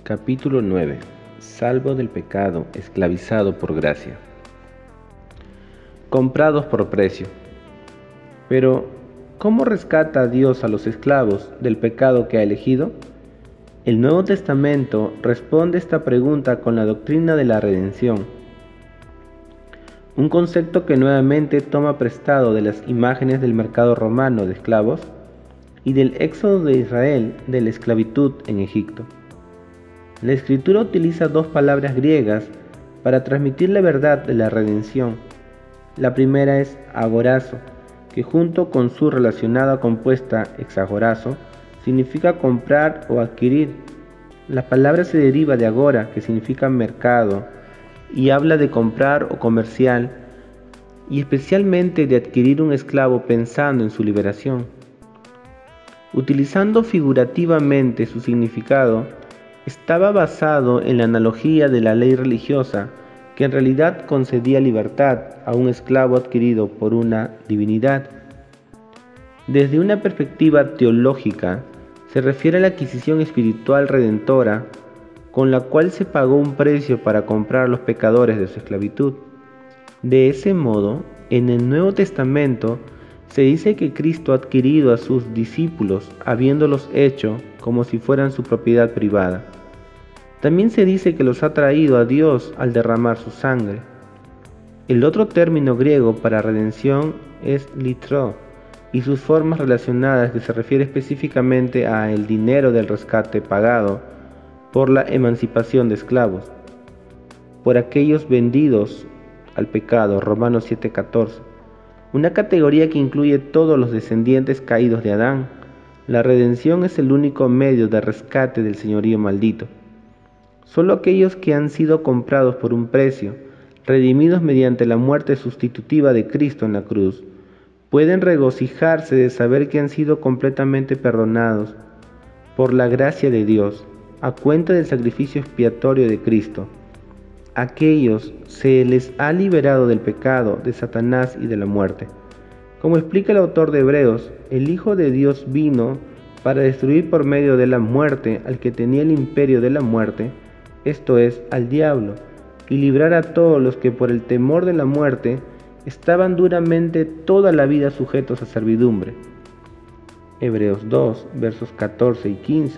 Capítulo 9. Salvo del pecado, esclavizado por gracia. Comprados por precio. Pero, ¿cómo rescata a Dios a los esclavos del pecado que ha elegido? El Nuevo Testamento responde esta pregunta con la doctrina de la redención, un concepto que nuevamente toma prestado de las imágenes del mercado romano de esclavos y del éxodo de Israel de la esclavitud en Egipto. La Escritura utiliza dos palabras griegas para transmitir la verdad de la redención. La primera es agorazo, que junto con su relacionada compuesta exagorazo, significa comprar o adquirir. La palabra se deriva de agora, que significa mercado, y habla de comprar o comercial, y especialmente de adquirir un esclavo pensando en su liberación. Utilizando figurativamente su significado, estaba basado en la analogía de la ley religiosa, que en realidad concedía libertad a un esclavo adquirido por una divinidad. Desde una perspectiva teológica, se refiere a la adquisición espiritual redentora, con la cual se pagó un precio para comprar a los pecadores de su esclavitud. De ese modo, en el Nuevo Testamento se dice que Cristo ha adquirido a sus discípulos, habiéndolos hecho como si fueran su propiedad privada. También se dice que los ha traído a Dios al derramar su sangre. El otro término griego para redención es litro, y sus formas relacionadas que se refiere específicamente a el dinero del rescate pagado por la emancipación de esclavos, por aquellos vendidos al pecado, Romanos 7:14, una categoría que incluye todos los descendientes caídos de Adán. La redención es el único medio de rescate del señorío maldito. Solo aquellos que han sido comprados por un precio, redimidos mediante la muerte sustitutiva de Cristo en la cruz, pueden regocijarse de saber que han sido completamente perdonados por la gracia de Dios, a cuenta del sacrificio expiatorio de Cristo. Aquellos se les ha liberado del pecado, de Satanás y de la muerte. Como explica el autor de Hebreos, el Hijo de Dios vino para destruir por medio de la muerte al que tenía el imperio de la muerte, esto es, al diablo, y librar a todos los que por el temor de la muerte estaban duramente toda la vida sujetos a servidumbre. Hebreos 2, versos 14 y 15.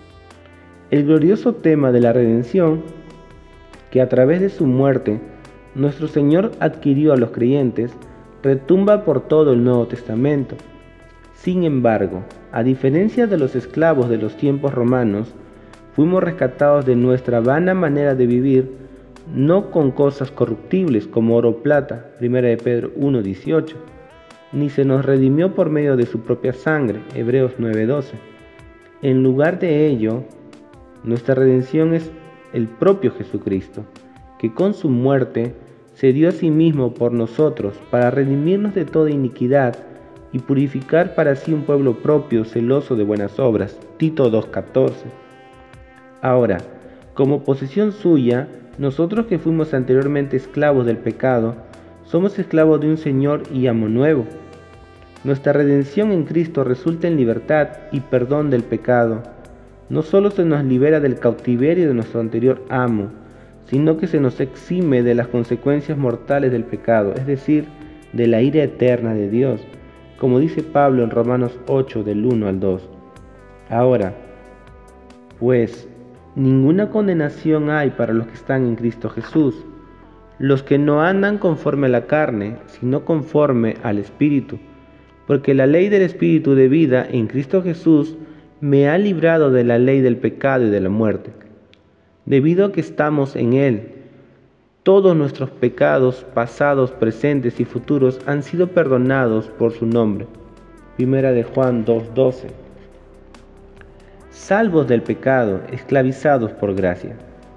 El glorioso tema de la redención, que a través de su muerte nuestro Señor adquirió a los creyentes, retumba por todo el Nuevo Testamento. Sin embargo, a diferencia de los esclavos de los tiempos romanos, fuimos rescatados de nuestra vana manera de vivir, no con cosas corruptibles como oro o plata, 1 Pedro 1:18, ni se nos redimió por medio de su propia sangre, Hebreos 9:12. En lugar de ello, nuestra redención es el propio Jesucristo, que con su muerte se dio a sí mismo por nosotros para redimirnos de toda iniquidad y purificar para sí un pueblo propio celoso de buenas obras, Tito 2:14. Ahora, como posesión suya, nosotros que fuimos anteriormente esclavos del pecado, somos esclavos de un Señor y amo nuevo. Nuestra redención en Cristo resulta en libertad y perdón del pecado. No solo se nos libera del cautiverio de nuestro anterior amo, sino que se nos exime de las consecuencias mortales del pecado, es decir, de la ira eterna de Dios, como dice Pablo en Romanos 8, del 1 al 2. Ahora, pues, ninguna condenación hay para los que están en Cristo Jesús, los que no andan conforme a la carne, sino conforme al Espíritu, porque la ley del Espíritu de vida en Cristo Jesús me ha librado de la ley del pecado y de la muerte. Debido a que estamos en Él, todos nuestros pecados pasados, presentes y futuros han sido perdonados por su nombre. 1 Juan 2:12. Salvos del pecado, esclavizados por gracia.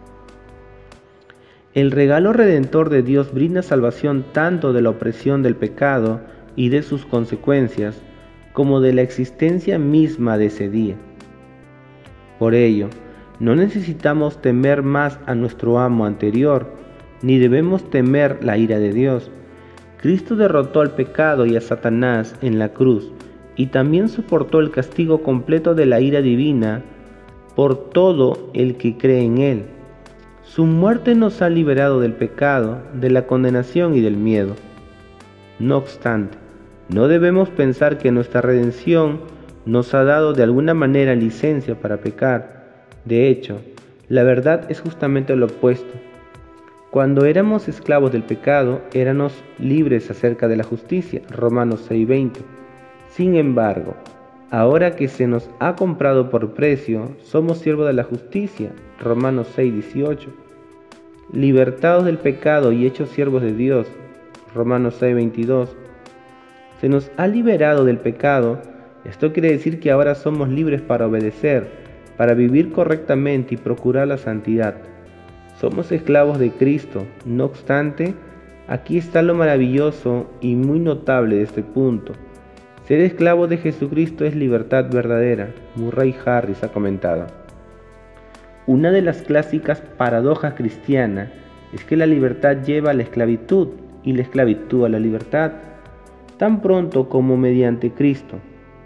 El regalo redentor de Dios brinda salvación tanto de la opresión del pecado y de sus consecuencias, como de la existencia misma de ese día. Por ello, no necesitamos temer más a nuestro amo anterior, ni debemos temer la ira de Dios. Cristo derrotó al pecado y a Satanás en la cruz, y también soportó el castigo completo de la ira divina por todo el que cree en Él. Su muerte nos ha liberado del pecado, de la condenación y del miedo. No obstante, no debemos pensar que nuestra redención nos ha dado de alguna manera licencia para pecar. De hecho, la verdad es justamente lo opuesto. Cuando éramos esclavos del pecado, éramos libres acerca de la justicia. Romanos 6:20. Sin embargo, ahora que se nos ha comprado por precio, somos siervos de la justicia. Romanos 6:18. Libertados del pecado y hechos siervos de Dios. Romanos 6:22. Se nos ha liberado del pecado. Esto quiere decir que ahora somos libres para obedecer, para vivir correctamente y procurar la santidad. Somos esclavos de Cristo. No obstante, aquí está lo maravilloso y muy notable de este punto. Ser esclavo de Jesucristo es libertad verdadera. Murray Harris ha comentado. Una de las clásicas paradojas cristianas es que la libertad lleva a la esclavitud y la esclavitud a la libertad, tan pronto como mediante Cristo.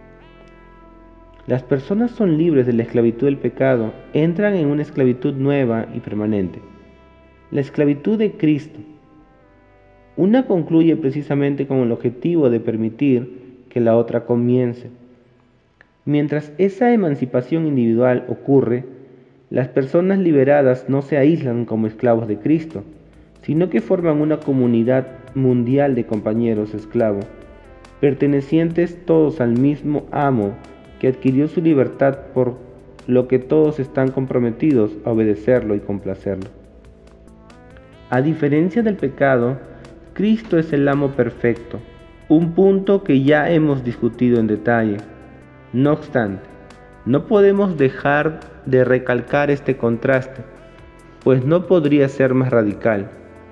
Las personas son libres de la esclavitud del pecado, entran en una esclavitud nueva y permanente, la esclavitud de Cristo. Una concluye precisamente con el objetivo de permitir que la otra comience. Mientras esa emancipación individual ocurre, las personas liberadas no se aíslan como esclavos de Cristo, sino que forman una comunidad mundial de compañeros esclavos, pertenecientes todos al mismo amo que adquirió su libertad, por lo que todos están comprometidos a obedecerlo y complacerlo. A diferencia del pecado, Cristo es el amo perfecto, un punto que ya hemos discutido en detalle. No obstante, no podemos dejar de recalcar este contraste, pues no podría ser más radical.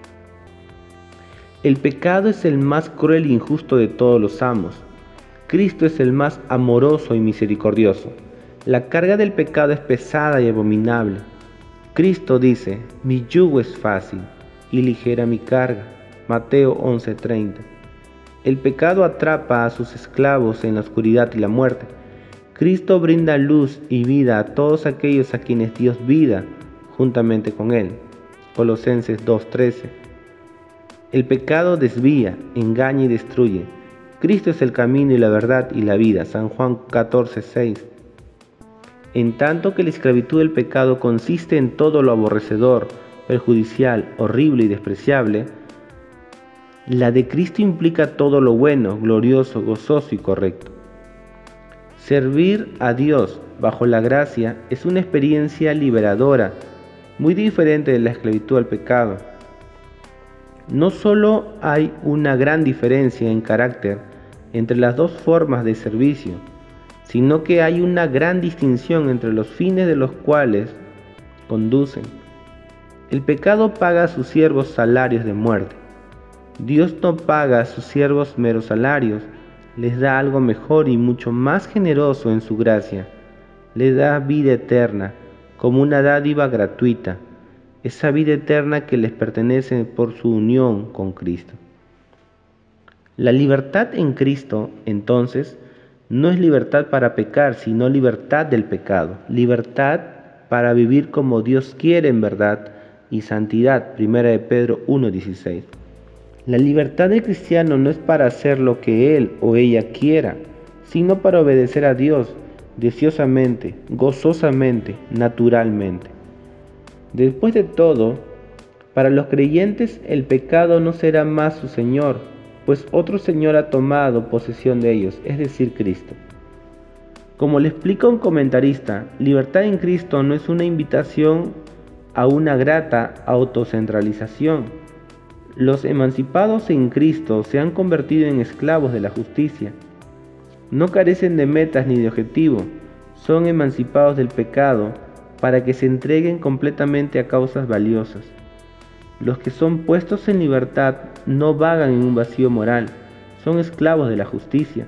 El pecado es el más cruel e injusto de todos los amos. Cristo es el más amoroso y misericordioso. La carga del pecado es pesada y abominable. Cristo dice: mi yugo es fácil y ligera mi carga. Mateo 11:30. El pecado atrapa a sus esclavos en la oscuridad y la muerte. Cristo brinda luz y vida a todos aquellos a quienes Dios vida juntamente con Él. Colosenses 2:13. El pecado desvía, engaña y destruye. Cristo es el camino y la verdad y la vida. San Juan 14:6. En tanto que la esclavitud del pecado consiste en todo lo aborrecedor, perjudicial, horrible y despreciable, la de Cristo implica todo lo bueno, glorioso, gozoso y correcto. Servir a Dios bajo la gracia es una experiencia liberadora, muy diferente de la esclavitud al pecado. No solo hay una gran diferencia en carácter entre las dos formas de servicio, sino que hay una gran distinción entre los fines de los cuales conducen. El pecado paga a sus siervos salarios de muerte. Dios no paga a sus siervos meros salarios, les da algo mejor y mucho más generoso en su gracia. Les da vida eterna, como una dádiva gratuita, esa vida eterna que les pertenece por su unión con Cristo. La libertad en Cristo, entonces, no es libertad para pecar, sino libertad del pecado, libertad para vivir como Dios quiere en verdad y santidad. 1 de Pedro 1:16. La libertad del cristiano no es para hacer lo que él o ella quiera, sino para obedecer a Dios deseosamente, gozosamente, naturalmente. Después de todo, para los creyentes el pecado no será más su Señor, pues otro Señor ha tomado posesión de ellos, es decir, Cristo. Como le explica un comentarista, libertad en Cristo no es una invitación a una grata autocentralización. Los emancipados en Cristo se han convertido en esclavos de la justicia. No carecen de metas ni de objetivo, son emancipados del pecado para que se entreguen completamente a causas valiosas. Los que son puestos en libertad no vagan en un vacío moral, son esclavos de la justicia.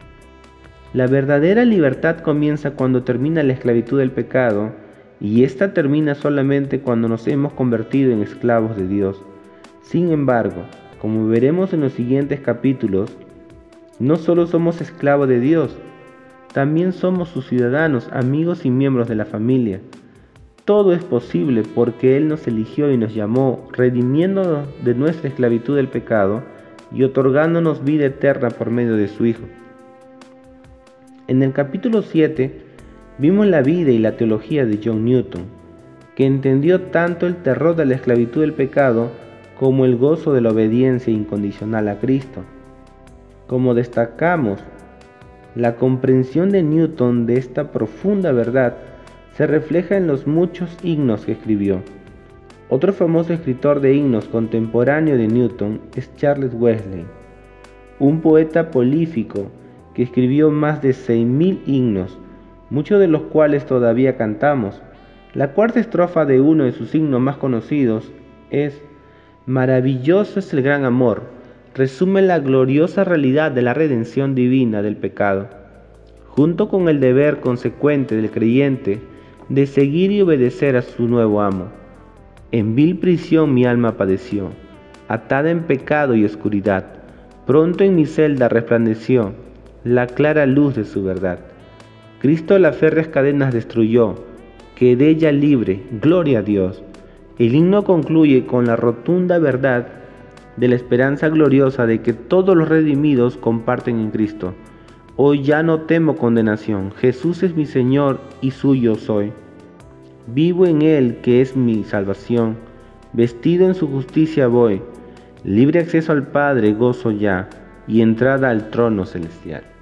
La verdadera libertad comienza cuando termina la esclavitud del pecado, y esta termina solamente cuando nos hemos convertido en esclavos de Dios. Sin embargo, como veremos en los siguientes capítulos, no solo somos esclavos de Dios, también somos sus ciudadanos, amigos y miembros de la familia. Todo es posible porque Él nos eligió y nos llamó, redimiéndonos de nuestra esclavitud del pecado y otorgándonos vida eterna por medio de su Hijo. En el capítulo 7 vimos la vida y la teología de John Newton, que entendió tanto el terror de la esclavitud del pecado como el gozo de la obediencia incondicional a Cristo. Como destacamos, la comprensión de Newton de esta profunda verdad se refleja en los muchos himnos que escribió. Otro famoso escritor de himnos contemporáneo de Newton es Charles Wesley, un poeta prolífico que escribió más de 6.000 himnos, muchos de los cuales todavía cantamos. La cuarta estrofa de uno de sus himnos más conocidos es: maravilloso es el gran amor, resume la gloriosa realidad de la redención divina del pecado, junto con el deber consecuente del creyente de seguir y obedecer a su nuevo amo. En vil prisión mi alma padeció, atada en pecado y oscuridad. Pronto en mi celda resplandeció la clara luz de su verdad. Cristo las férreas cadenas destruyó, quedé ya libre, gloria a Dios. El himno concluye con la rotunda verdad de la esperanza gloriosa de que todos los redimidos comparten en Cristo. Hoy ya no temo condenación, Jesús es mi Señor y suyo soy. Vivo en Él que es mi salvación, vestido en su justicia voy, libre acceso al Padre gozo ya, y entrada al trono celestial.